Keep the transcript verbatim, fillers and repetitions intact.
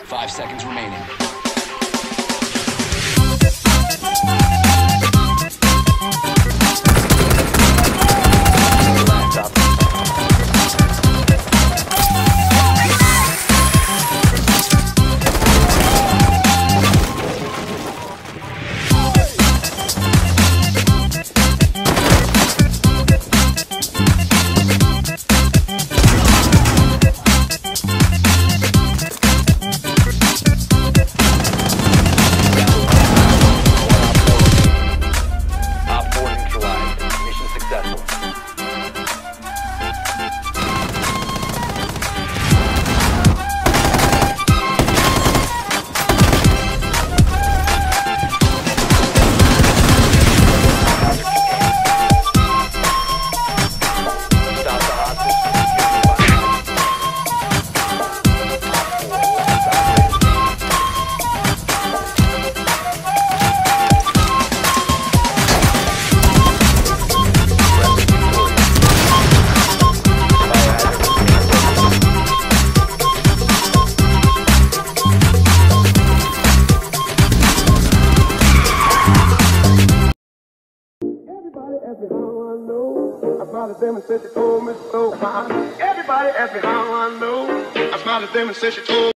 Five seconds remaining. I smiled at them and said she told me so. Everybody asked me how I know. I smiled at them and said she told me.